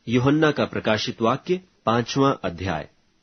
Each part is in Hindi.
यूहन्ना का प्रकाशित वाक्य 5वां अध्याय।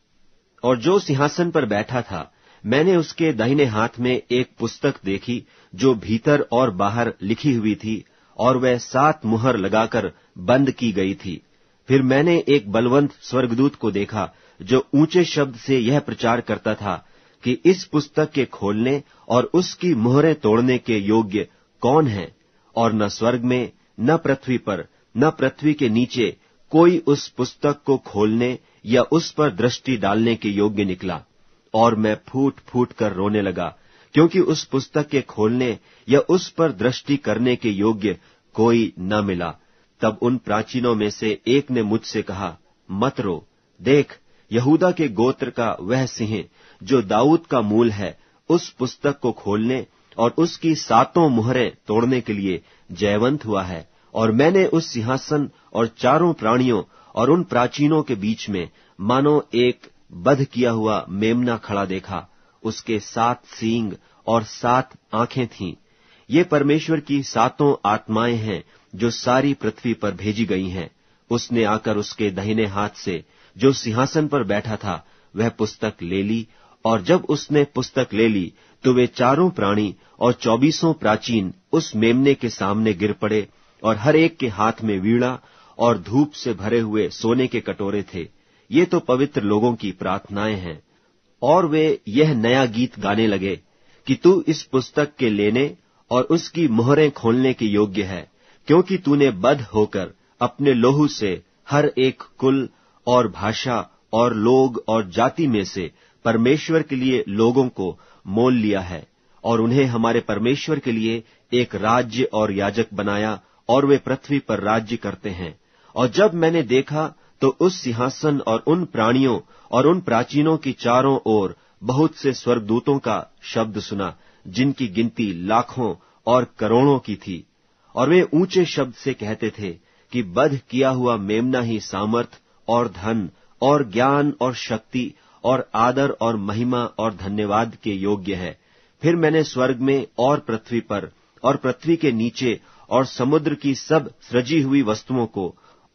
और जो सिंहासन पर बैठा था, मैंने उसके दाहिने हाथ में एक पुस्तक देखी जो भीतर और बाहर लिखी हुई थी, और वह 7 मुहर लगाकर बंद की गई थी। फिर मैंने एक बलवंत स्वर्गदूत को देखा जो ऊंचे शब्द से यह प्रचार करता था कि इस पुस्तक के खोलने और उसकी मुहरें तोड़ने के योग्य कौन है, और न स्वर्ग में, न पृथ्वी पर, न पृथ्वी के नीचे कोई उस पुस्तक को खोलने या उस पर दृष्टि डालने के योग्य निकला। और मैं फूट फूट कर रोने लगा, क्योंकि उस पुस्तक के खोलने या उस पर दृष्टि करने के योग्य कोई न मिला। तब उन प्राचीनों में से एक ने मुझसे कहा, मत रो, देख, यहूदा के गोत्र का वह सिंह जो दाऊद का मूल है, उस पुस्तक को खोलने और उसकी 7 मुहरें तोड़ने के लिए जयवंत हुआ है। और मैंने उस सिंहासन और 4 प्राणियों और उन प्राचीनों के बीच में मानो एक बध किया हुआ मेमना खड़ा देखा। उसके 7 सींग और 7 आंखें थीं। ये परमेश्वर की 7 आत्माएं हैं जो सारी पृथ्वी पर भेजी गई हैं। उसने आकर उसके दाहिने हाथ से जो सिंहासन पर बैठा था वह पुस्तक ले ली, और जब उसने पुस्तक ले ली तो वे 4 प्राणी और 24 प्राचीन उस मेमने के सामने गिर पड़े, और हर एक के हाथ में वीणा और धूप से भरे हुए सोने के कटोरे थे। ये तो पवित्र लोगों की प्रार्थनाएं हैं। और वे यह नया गीत गाने लगे कि तू इस पुस्तक के लेने और उसकी मुहरें खोलने के योग्य है, क्योंकि तूने बद्ध होकर अपने लोहू से हर एक कुल और भाषा और लोग और जाति में से परमेश्वर के लिए लोगों को मोल लिया है, और उन्हें हमारे परमेश्वर के लिए एक राज्य और याजक बनाया, और वे पृथ्वी पर राज्य करते हैं। और जब मैंने देखा तो उस सिंहासन और उन प्राणियों और उन प्राचीनों की चारों ओर बहुत से स्वर्गदूतों का शब्द सुना, जिनकी गिनती लाखों और करोड़ों की थी। और वे ऊंचे शब्द से कहते थे कि बध किया हुआ मेमना ही सामर्थ और धन और ज्ञान और शक्ति और आदर और महिमा और धन्यवाद के योग्य है। फिर मैंने स्वर्ग में और पृथ्वी पर और पृथ्वी के नीचे और समुद्र की सब सृजी हुई वस्तुओं को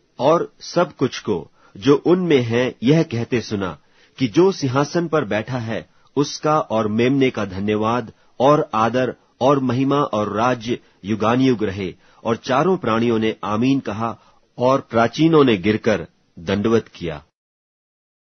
और सब कुछ को जो उनमें है यह कहते सुना कि जो सिंहासन पर बैठा है उसका और मेमने का धन्यवाद और आदर और महिमा और राज्य युगानुयुग रहे। और 4 प्राणियों ने आमीन कहा, और प्राचीनों ने गिरकर दंडवत किया।